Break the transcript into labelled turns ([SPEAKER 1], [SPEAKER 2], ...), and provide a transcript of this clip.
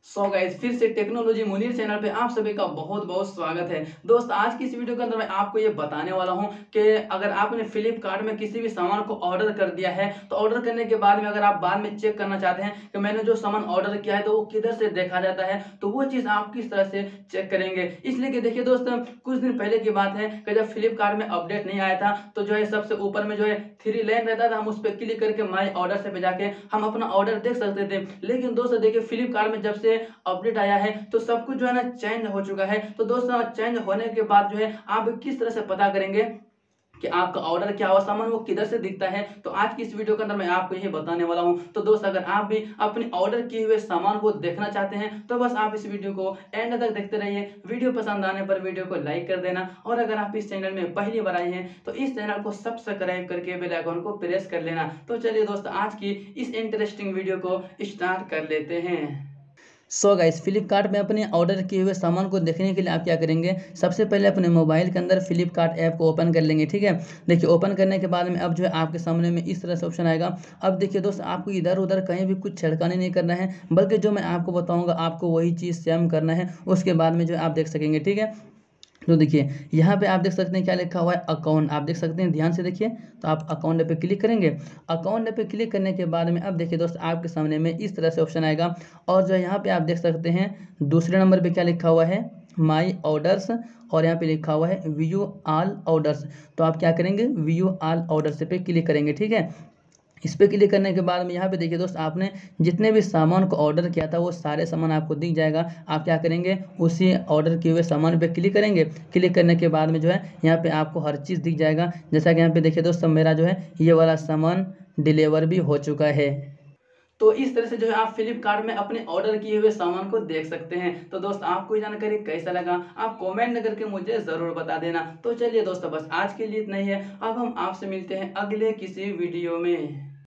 [SPEAKER 1] So guys फिर से technology Munir channel पे आप सभी का बहुत बहुत स्वागत है। दोस्त आज की इस वीडियो के अंदर मैं आपको ये बताने वाला हूँ कि अगर आपने फ्लिपकार्ट में किसी भी सामान को ऑर्डर कर दिया है तो ऑर्डर करने के बाद में अगर आप बाद में चेक करना चाहते हैं कि मैंने जो सामान ऑर्डर किया है तो वो किधर से देखा जाता है, तो वो चीज़ आप किस तरह से चेक करेंगे। इसलिए कि देखिए दोस्त, कुछ दिन पहले की बात है कि जब फ्लिपकार्ट में अपडेट नहीं आया था तो जो है सबसे ऊपर में जो है 3 लाइन रहता था, हम उस पर क्लिक करके माई ऑर्डर से पे जाके हम अपना ऑर्डर देख सकते थे। लेकिन दोस्तों देखिए फ्लिपकार्ट में जब से अपडेट आया है तो सब कुछ जो है ना चेंज हो चुका है। तो दोस्तों चेंज होने के बाद जो है आप किस तरह से पता करेंगे कि आपका ऑर्डर क्या हुआ, सामान वो किधर से दिखता है, तो आज की इस वीडियो के अंदर मैं आपको यही बताने वाला हूं। तो दोस्त अगर आप भी अपने ऑर्डर किए हुए सामान को देखना चाहते हैं तो बस आप इस वीडियो को एंड तक देखते रहिए। वीडियो पसंद आने पर वीडियो को लाइक कर देना, और अगर आप इस चैनल में पहली बार आए हैं तो इस चैनल को सब्सक्राइब करके बेल आइकन को प्रेस कर लेना। तो चलिए दोस्त आज की इस इंटरेस्टिंग वीडियो को स्टार्ट कर लेते हैं। गाइस फ्लिपकार्ट में अपने ऑर्डर किए हुए सामान को देखने के लिए आप क्या करेंगे, सबसे पहले अपने मोबाइल के अंदर फ्लिपकार्ट ऐप को ओपन कर लेंगे। ठीक है, देखिए ओपन करने के बाद में अब जो है आपके सामने में इस तरह से ऑप्शन आएगा। अब देखिए दोस्त, आपको इधर उधर कहीं भी कुछ छिड़काने नहीं करना है, बल्कि जो मैं आपको बताऊंगा आपको वही चीज़ सेम करना है, उसके बाद में जो है आप देख सकेंगे। ठीक है, तो देखिए यहाँ पे आप देख सकते हैं क्या लिखा हुआ है, अकाउंट। आप देख सकते हैं, ध्यान से देखिए। तो आप अकाउंट पे क्लिक करेंगे। अकाउंट पे क्लिक करने के बाद में अब देखिए दोस्त, आपके सामने में इस तरह से ऑप्शन आएगा। और जो यहाँ पे आप देख सकते हैं दूसरे नंबर पे क्या लिखा हुआ है, माई ऑर्डर्स, और यहाँ पे लिखा हुआ है व्यू ऑल ऑर्डर्स। तो आप क्या करेंगे, व्यू ऑल ऑर्डर्स पे क्लिक करेंगे। ठीक है, इस पर क्लिक करने के बाद में यहाँ पे देखिए दोस्त, आपने जितने भी सामान को ऑर्डर किया था वो सारे सामान आपको दिख जाएगा। आप क्या करेंगे, उसी ऑर्डर किए हुए सामान पे क्लिक करेंगे। क्लिक करने के बाद में जो है यहाँ पे आपको हर चीज़ दिख जाएगा। जैसा कि यहाँ पे देखिए दोस्त, मेरा जो है ये वाला सामान डिलीवर भी हो चुका है। तो इस तरह से जो है आप फ्लिपकार्ट में अपने ऑर्डर किए हुए सामान को देख सकते हैं। तो दोस्त आपको ये जानकारी कैसा लगा आप कमेंट करके मुझे ज़रूर बता देना। तो चलिए दोस्तों, बस आज के लिए इतना ही है। अब हम आपसे मिलते हैं अगले किसी वीडियो में।